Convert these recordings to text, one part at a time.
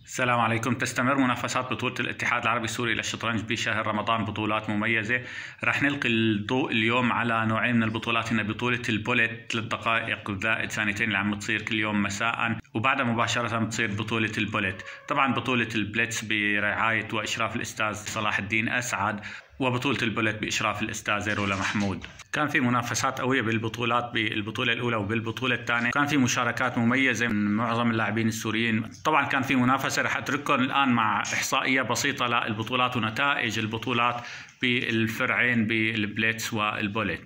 السلام عليكم. تستمر منافسات بطولة الاتحاد العربي السوري للشطرنج بشهر رمضان بطولات مميزة. رح نلقي الضوء اليوم على نوعين من البطولات، هنا بطولة البوليت 3 دقائق زائد ثانيتين اللي عم تصير كل يوم مساء، وبعدها مباشرة بتصير بطولة البوليت. طبعا بطولة البليتس برعاية وإشراف الأستاذ صلاح الدين أسعد، وبطولة البوليت بإشراف الأستاذة رولا محمود. كان في منافسات قوية بالبطولات، بالبطولة الأولى وبالبطولة الثانية كان في مشاركات مميزة من معظم اللاعبين السوريين. طبعا كان في منافسة، رح أترككم الآن مع إحصائية بسيطة للبطولات ونتائج البطولات بالفرعين بالبليتس والبوليت.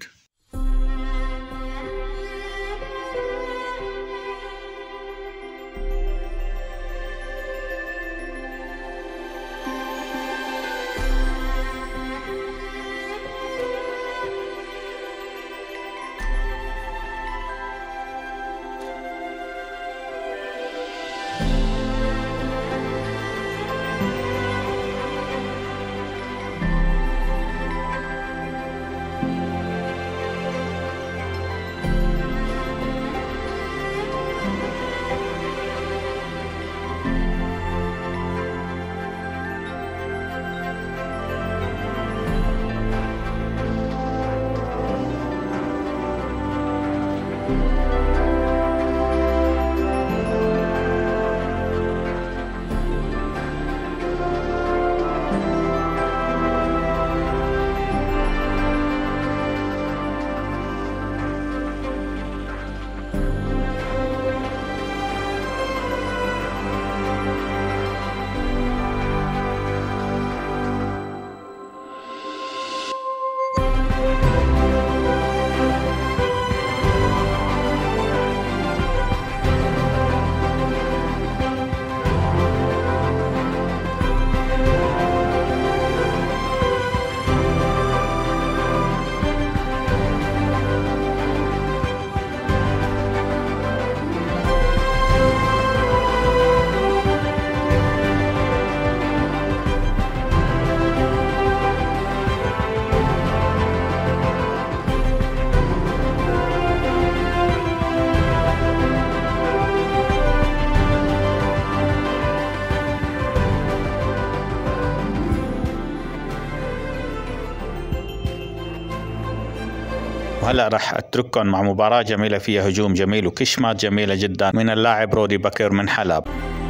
وهلا رح اترككم مع مباراة جميلة فيها هجوم جميل وكشمات جميلة جدا من اللاعب رودي بكر من حلب.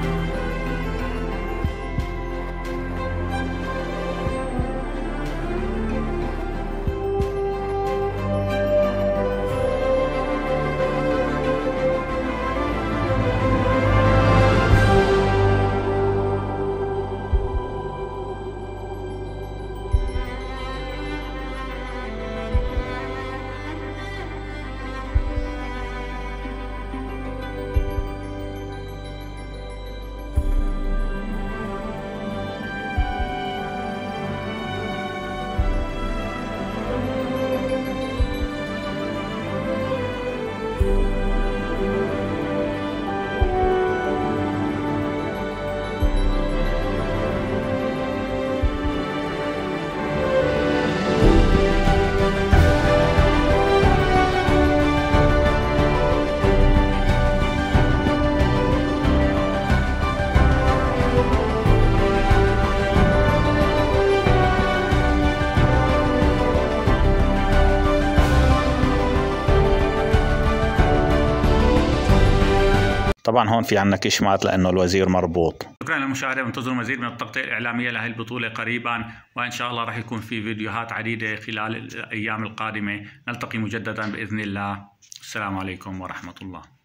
طبعا هون في عنا كشمات لانه الوزير مربوط. شكرا للمشاهده، وانتظروا مزيد من التغطيه الاعلاميه لهي البطوله قريبا، وان شاء الله راح يكون في فيديوهات عديده خلال الايام القادمه. نلتقي مجددا باذن الله. السلام عليكم ورحمه الله.